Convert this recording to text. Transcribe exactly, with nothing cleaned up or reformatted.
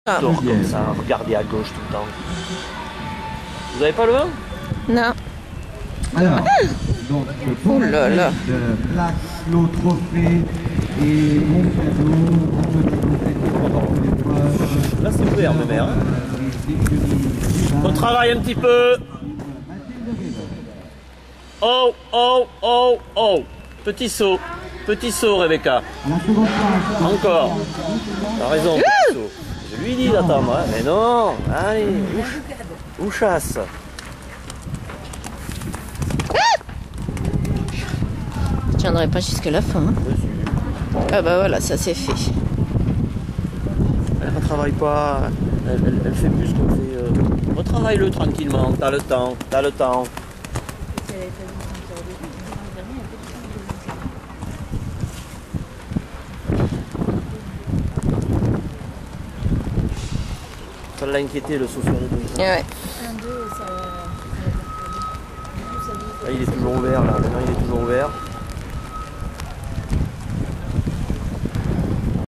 Ah. Dors comme ça, regardez à gauche tout le temps. Vous avez pas le vin? Non. Alors, donc, pour Oh la là là. fête de plaques, lots, trophées et mon cadeau, on peut découvrir pendant l'épreuve. Là c'est ouvert de mer. Hein. On travaille un petit peu. Oh, oh, oh, oh. Petit saut. Petit saut, Rebecca. La seconde place. Encore. T'as raison, petit saut. Je lui dis d'attendre, hein. Mais non. Allez, où, où chasse? Je tiendrai pas jusqu'à la fin. Hein. Ah bah voilà, ça c'est fait. Elle ne travaille pas. Elle, elle, elle fait plus qu'on fait. Euh... Retravaille-le tranquillement. T'as le temps. T'as le temps. Ça l'a inquiété le saut sur les deux. Ouais. Là, il est toujours ouvert là. Maintenant il est toujours ouvert.